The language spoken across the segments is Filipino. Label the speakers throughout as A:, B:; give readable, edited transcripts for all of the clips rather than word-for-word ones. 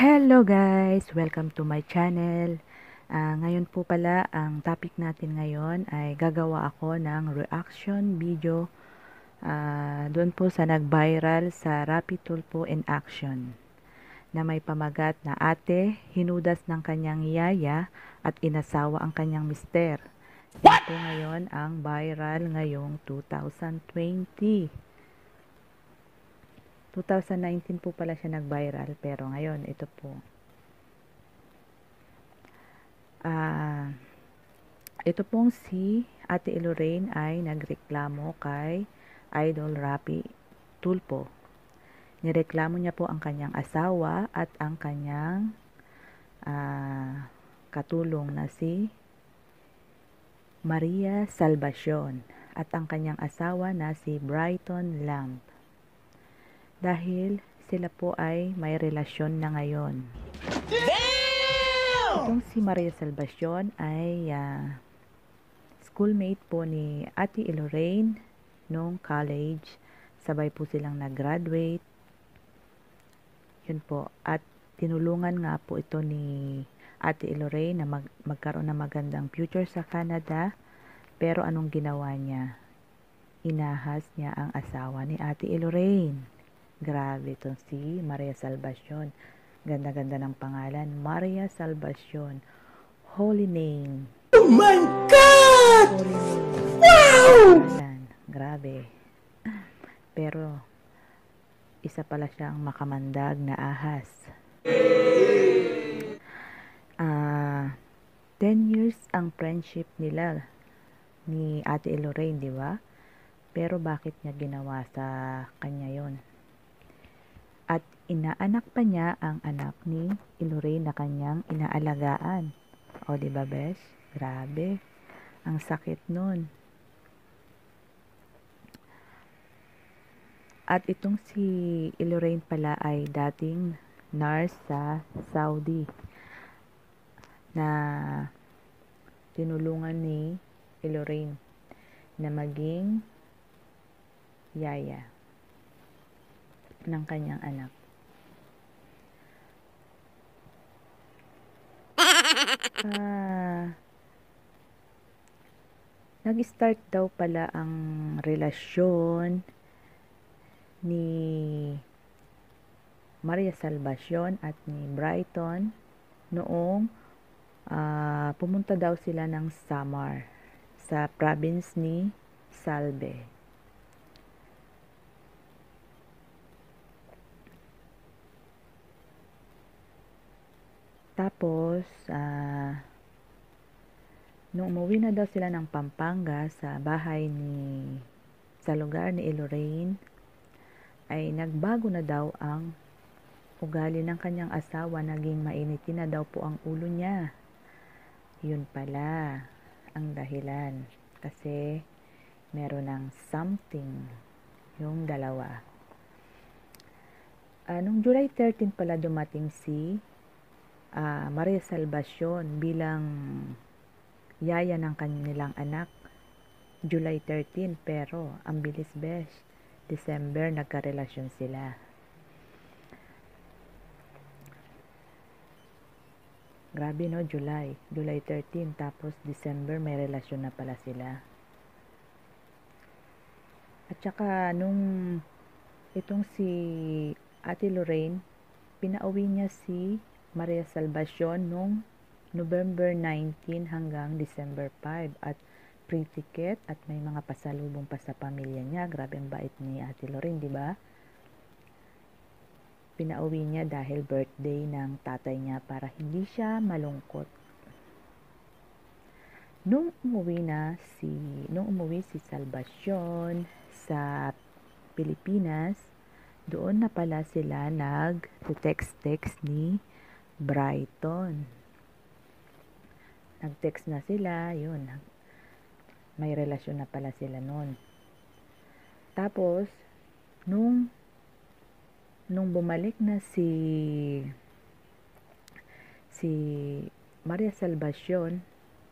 A: Hello guys! Welcome to my channel. Ngayon po pala, ang topic natin ngayon ay gagawa ako ng reaction video doon po sa nag-viral sa Rappi Tulpo in Action na may pamagat na ate, hinudas ng kanyang yaya at inasawa ang kanyang mister. Yan po ngayon ang viral ngayong 2020. 2019 po pala siya nag-viral pero ngayon ito po. Ito pong si Ate Lorraine ay nagreklamo kay Idol Rappi Tulpo. Nireklamo niya po ang kanyang asawa at ang kanyang katulong na si Maria Salvacion at ang kanyang asawa na si Brighton Lamb. Dahil sila po ay may relasyon na ngayon. Itong si Maria Salvacion ay schoolmate po ni Ate Lorraine nung college. Sabay po silang nag-graduate. Yun po. At tinulungan nga po ito ni Ate Lorraine na magkaroon ng magandang future sa Canada. Pero anong ginawa niya? Inahas niya ang asawa ni Ate Lorraine. Grabe itong si Maria Salvacion. Ganda-ganda ng pangalan. Maria Salvacion. Holy name.
B: Oh my God!
A: Holy name.
B: Wow!
A: Pangalan. Grabe. Pero, isa pala siyang makamandag na ahas. 10 years ang friendship nila ni Ate Lorraine, di ba? Pero bakit niya ginawa sa kanya yon? At inaanak pa niya ang anak ni Lorraine na kanyang inaalagaan. O, di ba, besh? Grabe. Ang sakit nun. At itong si Lorraine pala ay dating nurse sa Saudi na tinulungan ni Lorraine na maging yaya ng kanyang anak. Nag-start daw pala ang relasyon ni Maria Salvacion at ni Brighton noong pumunta daw sila ng Samar sa province ni Salve. Tapos, nung umuwi na daw sila ng Pampanga sa bahay sa lugar ni Lorraine, ay nagbago na daw ang ugali ng kanyang asawa, naging mainitin na daw po ang ulo niya. Yun pala ang dahilan. Kasi meron ng something yung dalawa. Nung July 13 pala dumating si Maria Salvacion bilang yaya ng kanilang anak. July 13, pero ang bilis besh. December nagkarelasyon sila. Grabe no, July 13, tapos December may relasyon na pala sila. At saka nung itong si Ate Lorraine, pinauwi niya si Maria Salvacion nung November 19 hanggang December 5 at free ticket at may mga pasalubong pa sa pamilya niya. Grabe ang bait ni Ate Lorraine, di ba? Pinauwi niya dahil birthday ng tatay niya para hindi siya malungkot. Nung umuwi si Salvacion sa Pilipinas, doon na pala sila nag-text ni Brighton. Nag-text na sila, yun. May relasyon na pala sila noon. Tapos, nung bumalik na si Maria Salvacion,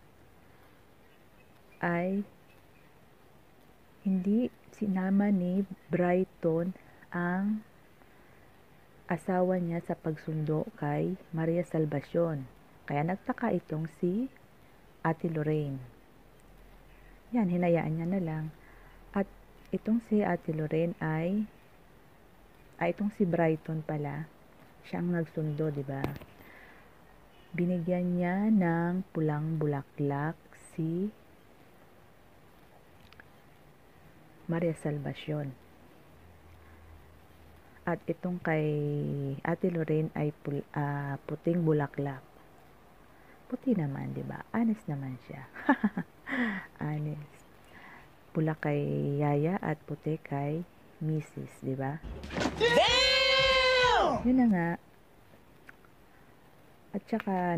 A: ay hindi sinama ni Brighton ang asawa niya sa pagsundo kay Maria Salvacion. Kaya nagtaka itong si Ate Lorraine. Yan, hinayaan niya na lang. At itong si Ate Lorraine itong si Brighton pala, siya ang nagsundo, di ba? Binigyan niya ng pulang bulaklak si Maria Salvacion. At itong kay Ate Lorraine ay puting bulaklak. Puti naman, di ba? Honest naman siya. Honest. Pula kay Yaya at puti kay Mrs., di ba?
B: Damn!
A: Yun na nga. At saka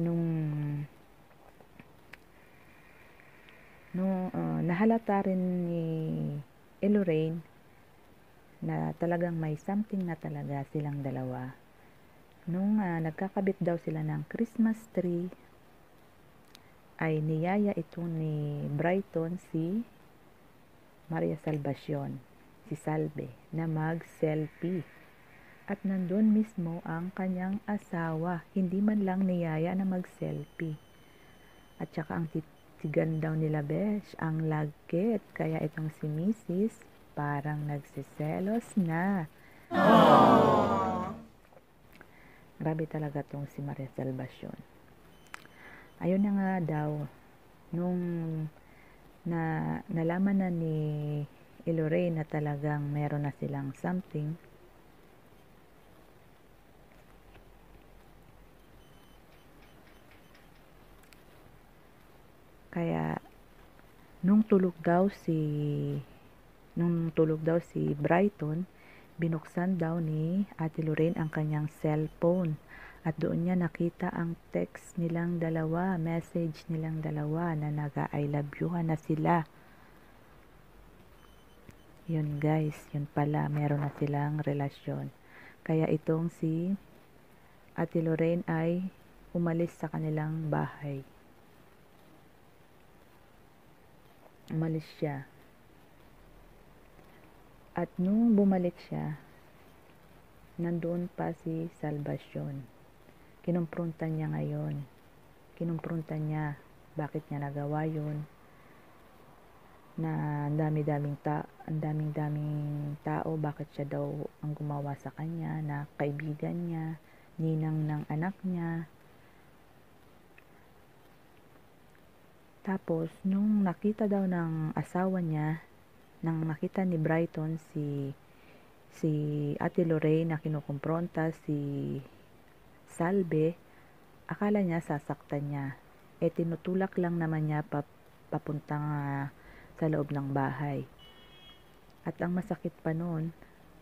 A: nahalata rin ni Lorraine na talagang may something na talaga silang dalawa. Nung nagkakabit daw sila ng Christmas tree, ay niyaya ito ni Brighton si Maria Salvacion, si Salve, na mag-selfie. At nandun mismo ang kanyang asawa, hindi man lang niyaya na mag-selfie. At saka ang titigan daw nila, besh, ang lagkit. Kaya itong si Mrs. parang nagsiselos na. Aww. Grabe talaga tong si Maria Salvacion. Ayun na nga daw, nung nalaman na ni Lorraine na talagang meron na silang something, kaya nung tulog daw si Brighton, binuksan daw ni Ate Lorraine ang kanyang cellphone. At doon niya nakita ang text nilang dalawa, message nilang dalawa na naga-I love you na sila. Yun guys, yun pala, meron na silang relasyon. Kaya itong si Ate Lorraine ay umalis sa kanilang bahay. Umalis siya. At nung bumalik siya, nandoon pa si Salvacion. Kinumprontan niya ngayon. Kinumprontan niya bakit niya nagawa yun. Na ang daming tao, bakit siya daw ang gumawa sa kanya, na kaibigan niya, ninang ng anak niya. Tapos, nung nakita daw ng asawa niya, nang nakita ni Brighton si Ate Lorraine na kinukumpronta si Salve, akala niya sasaktan niya. Tinutulak lang naman niya papuntang sa loob ng bahay. At ang masakit pa noon,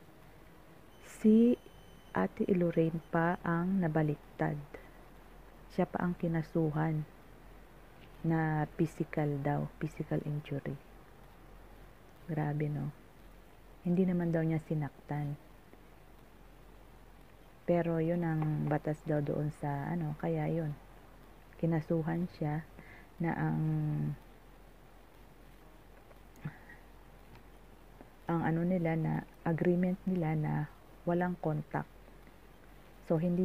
A: si Ate Lorraine pa ang nabaliktad. Siya pa ang kinasuhan na physical injury. Grabe, no? Hindi naman daw niya sinaktan. Pero yun ang batas daw doon sa kaya yun. Kinasuhan siya na ang nila na agreement nila na walang contact. So hindi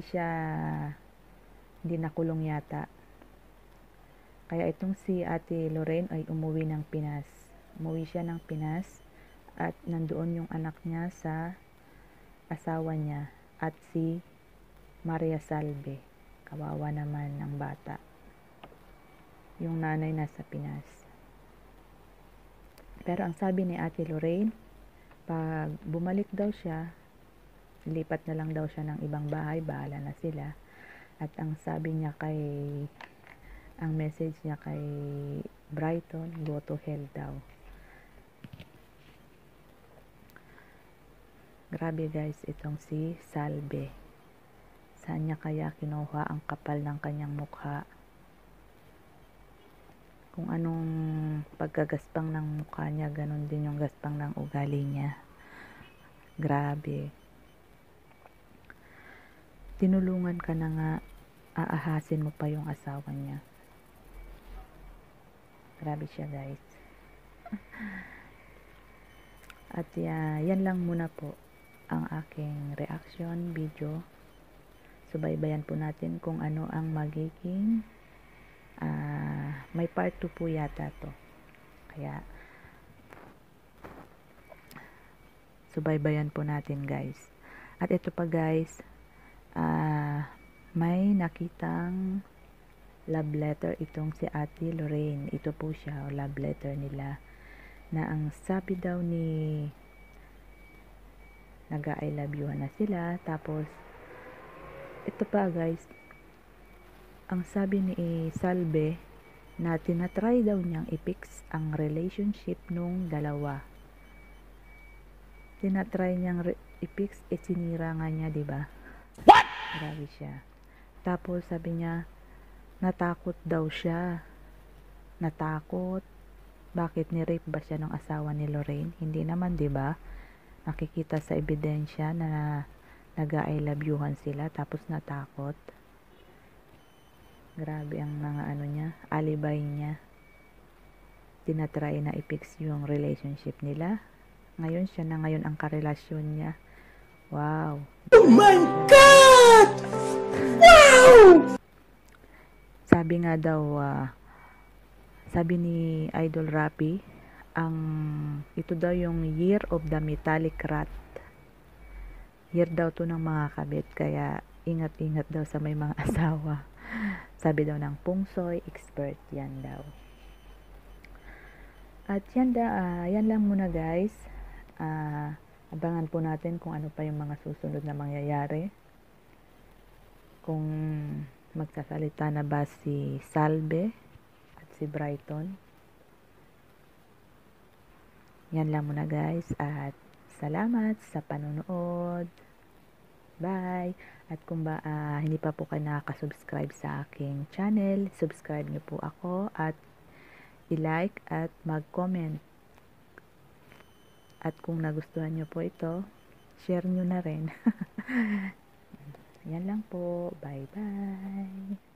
A: nakulong yata. Kaya itong si Ate Lorraine ay umuwi ng Pinas. Umuwi siya ng Pinas at nandoon yung anak niya sa asawa niya at si Maria Salve. Kawawa naman ng bata. Yung nanay nasa Pinas. Pero ang sabi ni Ate Lorraine, pag bumalik daw siya, lipat na lang daw siya ng ibang bahay, bahala na sila. At ang sabi niya ang message niya kay Brighton, go to hell daw. Grabe guys, itong si Salve. Saan niya kaya kinuha ang kapal ng kanyang mukha? Kung anong pagkagaspang ng mukha niya, ganun din yung gaspang ng ugali niya. Grabe. Tinulungan ka na nga, aahasin mo pa yung asawa niya. Grabe siya guys. At yan lang muna po ang aking reaction video subaybayan po natin kung ano ang magiging may part 2 po yata to. Kaya subaybayan po natin guys. At ito pa guys, may nakitang love letter itong si Ate Lorraine. Ito po siya, love letter nila, na ang sabi daw ni nag-I love you na sila. Tapos ito pa guys, ang sabi ni Salve na tinatry daw niyang i-fix ang relationship nung dalawa. Tinatry niyang i-fix, sinira nga niya, diba? What? Grabe siya. Tapos sabi niya, natakot daw siya. Natakot. Bakit ni-rape ba siya ng asawa ni Lorraine? Hindi naman, diba? Nakikita sa ebidensya na nag-I love you-han sila tapos natakot. Grabe ang mga niya, alibay niya. Tinatry na i-fix yung relationship nila. Ngayon siya na ngayon ang karelasyon niya. Wow.
B: Oh my God! Wow!
A: Sabi nga daw, sabi ni Idol Rapi, ito daw yung year of the metallic rat. Year daw to ng mga kabit, kaya ingat-ingat daw sa may mga asawa. Sabi daw ng pungsoy expert, yan daw. At yan lang muna guys. Abangan po natin kung ano pa yung mga susunod na mangyayari. Kung magsasalita na ba si Salve at si Brighton. Yan lang muna guys, at salamat sa panonood. Bye! At kung hindi pa po kayo nakaka-subscribe sa aking channel, subscribe niyo po ako at i-like at mag-comment. At kung nagustuhan niyo po ito, share niyo na rin. Yan lang po. Bye-bye!